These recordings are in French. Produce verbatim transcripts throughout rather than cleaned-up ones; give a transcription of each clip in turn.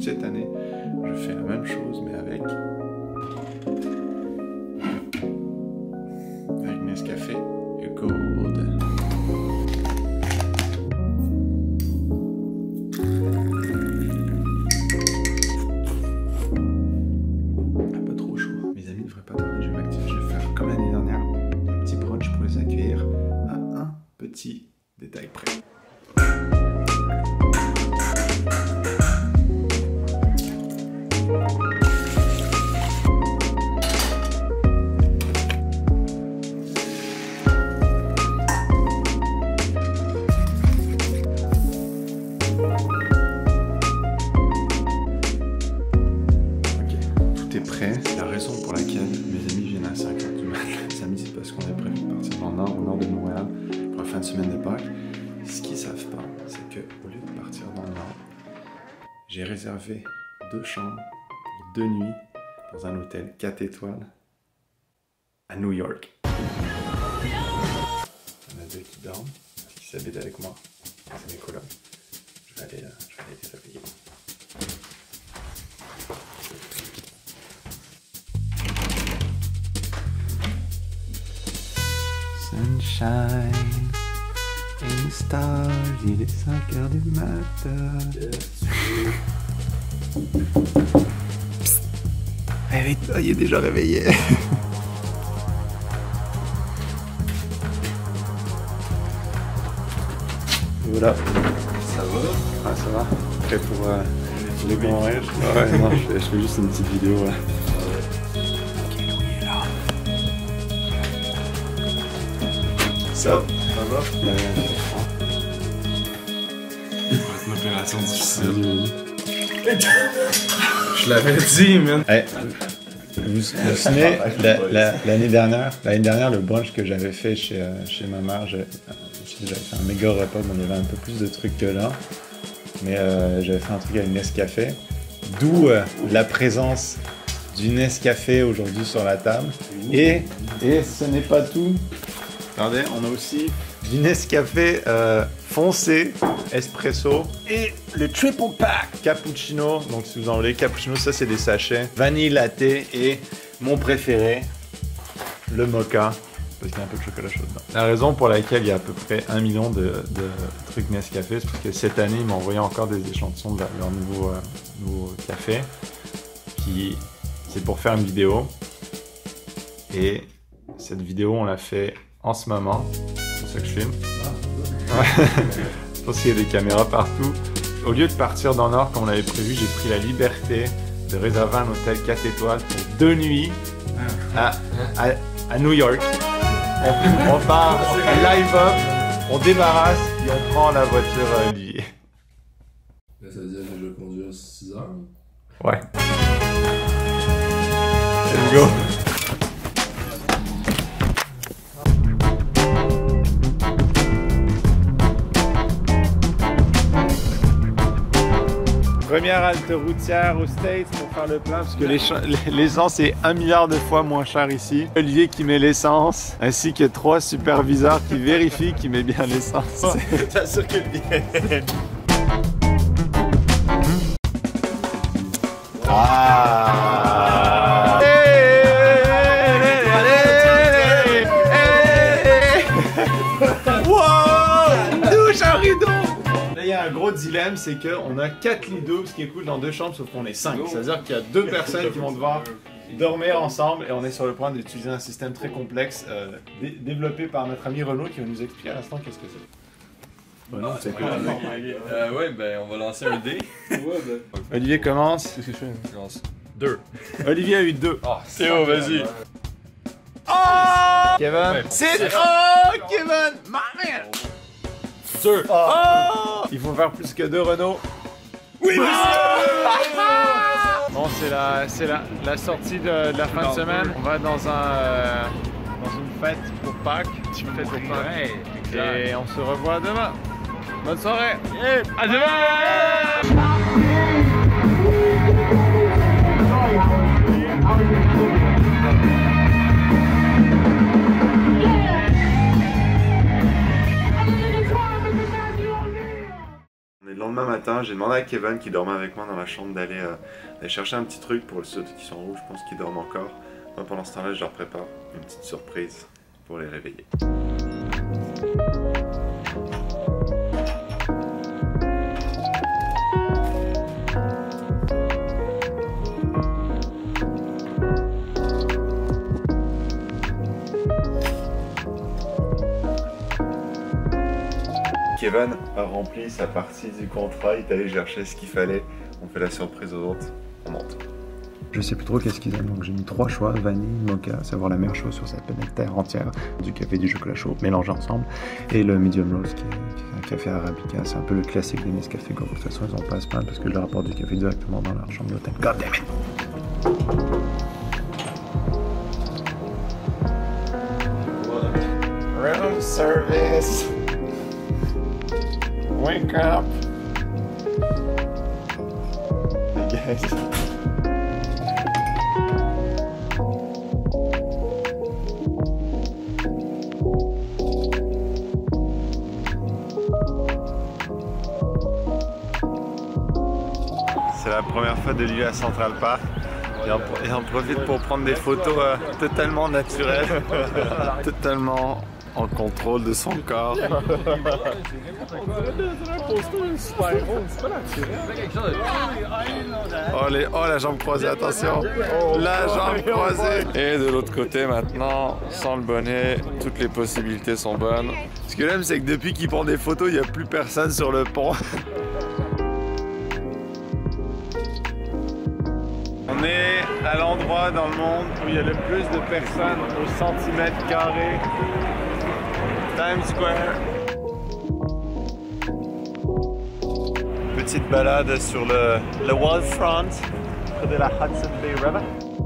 cette année, je fais la même chose, mais avec... avec Nescafé Gold. Un peu trop chaud. Mes amis ne devraient pas tarder, je vais m'activer. Je vais faire comme l'année dernière, un petit brunch pour les accueillir à un petit détail près. Prêt. La raison pour laquelle mes amis viennent à cinq heures du matin, les amis, c'est parce qu'on est prévu de partir dans le nord, au nord de Montréal, pour la fin de semaine de Pâques. Ce qu'ils savent pas, c'est que au lieu de partir dans le nord, j'ai réservé deux chambres pour deux nuits dans un hôtel quatre étoiles à New York. Il y en a deux qui dorment, qui s'habitent avec moi. C'est mes colocs. Je vais aller, euh, je vais aller les réveiller. Sunshine and stars, il est cinq heures du matin. Psst. Réveille-toi, il est déjà réveillé. Voilà. Ça va? Ah, ça va. Prêt pour euh, les bons rêves? Ouais, non, je fais, je fais juste une petite vidéo. Ouais. Ça va? Ça va? Ouais. C'est une opération difficile. Je l'avais dit, man. Hey, vous vous souvenez, l'année la, la, dernière, l'année dernière, le brunch que j'avais fait chez, euh, chez ma mère, j'avais fait un méga repas, mais il y avait un peu plus de trucs que là. Mais euh, j'avais fait un truc avec Nescafé. D'où euh, la présence du Nescafé aujourd'hui sur la table. Et, et ce n'est pas tout. Regardez, on a aussi du Nescafé euh, foncé, espresso et le triple pack cappuccino. Donc si vous en voulez, cappuccino, ça c'est des sachets. Vanille latte et mon préféré, le mocha, parce qu'il y a un peu de chocolat chaud dedans. La raison pour laquelle il y a à peu près un million de, de trucs Nescafé, c'est parce que cette année, ils m'ont envoyé encore des échantillons de leur nouveau, euh, nouveau café. Puis c'est pour faire une vidéo. Et cette vidéo, on l'a fait en ce moment. C'est pour ça que je filme. Je pense qu'il y a des caméras partout. Au lieu de partir dans le nord comme on l'avait prévu, j'ai pris la liberté de réserver un hôtel quatre étoiles pour deux nuits à, à, à New York. On, on part live up, on débarrasse et on prend la voiture à Olivier. Là, ça veut dire que je vais conduire six heures? Ouais. Let's go. Première halte routière aux States pour faire le plein parce que l'essence est un milliard de fois moins cher ici. Olivier qui met l'essence ainsi que trois superviseurs qui vérifient qu'il met bien l'essence. T'assures que bien. Ah! Wow! Douche un rideau! Là, il y a un gros dilemme, c'est qu'on a quatre lits doubles, ce qui est cool dans deux chambres, sauf qu'on est cinq. C'est-à-dire qu'il y a deux personnes qui vont devoir dormir ensemble et on est sur le point d'utiliser un système très complexe euh, dé développé par notre ami Renaud qui va nous expliquer à l'instant qu'est-ce que c'est. Bah non, c'est quoi? Euh, ouais, ben on va lancer un dé. Olivier commence. Qu'est-ce que je fais? Je lance deux. Olivier a eu deux. Oh, Théo, vas-y. Oh! Kevin. Ouais, C'est... Oh! Kevin! My man! Deux. Oh! Il faut faire plus que deux, Renaud. Oui, Bon, c'est la, c'est la, la sortie de, de la fin de semaine. On va dans un, euh, dans une fête pour Pâques. Une fête pour Pâques. Et on se revoit demain. Bonne soirée. Yeah. À demain. lendemain matin, j'ai demandé à Kevin qui dormait avec moi dans la chambre d'aller euh, aller chercher un petit truc pour ceux qui sont en haut, je pense qu'ils dorment encore. Moi pendant ce temps-là, je leur prépare une petite surprise pour les réveiller. Kevin a rempli sa partie du contrat, il est allé chercher ce qu'il fallait. On fait la surprise aux autres, on monte. Je sais plus trop qu'est-ce qu'ils aiment, donc j'ai mis trois choix, vanille, mocha, savoir la meilleure chose sur cette planète Terre entière, du café et du chocolat chaud mélangés ensemble, et le medium roast qui est, qui est un café arabica, c'est un peu le classique des Nescafé Go. De toute façon ils ont pas à se plaindre parce que je leur apporte du café directement dans leur chambre d'hôtel. God damn it! Room service! Wake up! Hey guys! C'est la première fois de lui à Central Park et on, et on profite pour prendre des photos euh, totalement naturelles, totalement en contrôle de son corps. Oh, les, oh la jambe croisée, attention! La jambe croisée! Et de l'autre côté maintenant, sans le bonnet, toutes les possibilités sont bonnes. Ce que j'aime, c'est que depuis qu'il prend des photos, il n'y a plus personne sur le pont. On est à l'endroit dans le monde où il y a le plus de personnes au centimètre carré. Times Square. Petite balade sur le, le Wallfront, près de la Hudson Bay River.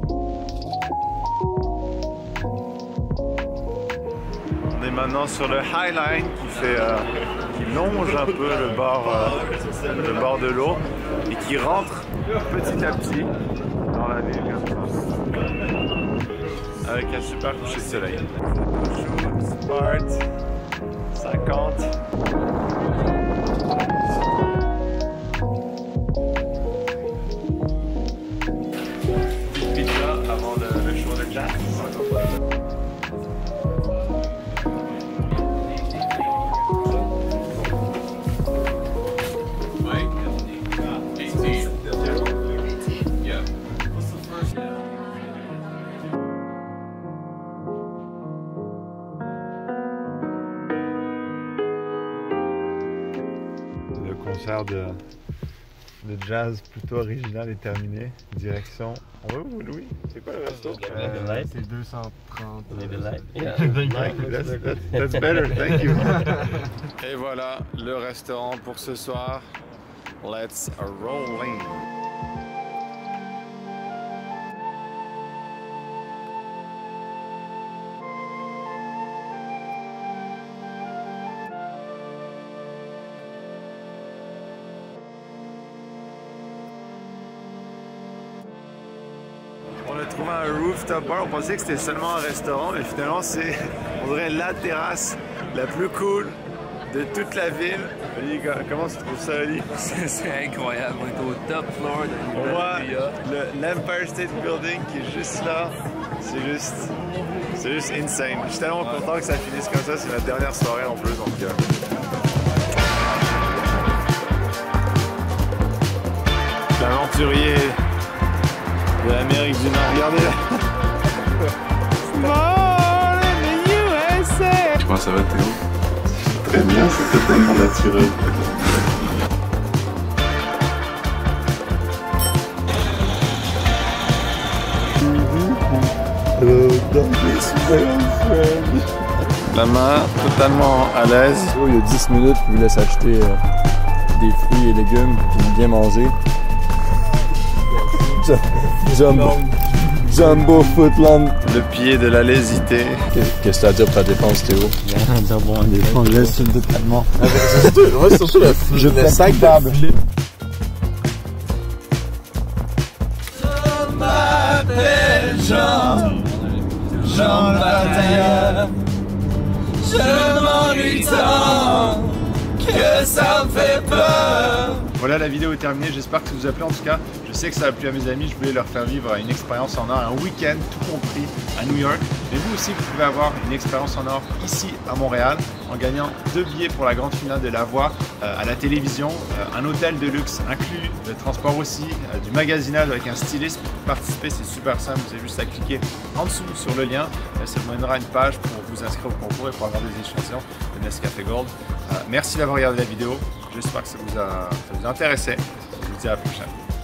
On est maintenant sur le High Line qui fait, euh, qui longe un peu le bord, euh, le bord de l'eau et qui rentre petit à petit dans la ville avec un super coucher de soleil. Smart cinquante. Petite pizza avant le, le show de jazz. Le concert de, de jazz plutôt original est terminé. Direction. On va où, Louis? C'est quoi le resto? Euh, c'est deux cent trente. Yeah. That's, that's, that's better, thank you. Et voilà le restaurant pour ce soir. Let's rolling. On a trouvé un rooftop bar, on pensait que c'était seulement un restaurant, mais finalement c'est, on dirait, la terrasse la plus cool de toute la ville. Oli, comment tu trouves ça, Oli? C'est incroyable, on est au top floor de On voit l'Empire State Building qui est juste là, c'est juste, c'est juste insane. Je suis tellement content que ça finisse comme ça, c'est la dernière soirée en plus, donc... Euh... L'aventurier de l'Amérique du Nord, regardez là. Comment ça va, Théo? Très bien, c'est totalement naturel. La main totalement à l'aise. Il y a dix minutes, je vous laisse acheter euh, des fruits et légumes puis bien manger. Jumbo, Jumbo Footland. Le pied de la lésité. Qu'est-ce que t'as à dire pour ta défense, Théo? Rien à dire pour une défense, je suis totalement. Ouais, surtout le Je fais cinq tables. Je m'appelle Jean, Jean Batailleur. Je m'ennuie tant que ça me fait peur. Voilà, la vidéo est terminée, j'espère que ça vous a plu. En tout cas, je sais que ça a plu à mes amis, je voulais leur faire vivre une expérience en or, un week-end tout compris à New York. Mais vous aussi, vous pouvez avoir une expérience en or ici à Montréal en gagnant deux billets pour la grande finale de La Voix euh, à la télévision, euh, un hôtel de luxe inclus, le transport aussi, euh, du magasinage avec un styliste. Pour participer, c'est super simple, vous avez juste à cliquer en dessous sur le lien, euh, ça vous mènera une page pour vous inscrire au concours et pour avoir des échantillons de Nescafé Gold. Euh, merci d'avoir regardé la vidéo, j'espère que ça vous a, ça vous a intéressé. Je vous dis à la prochaine.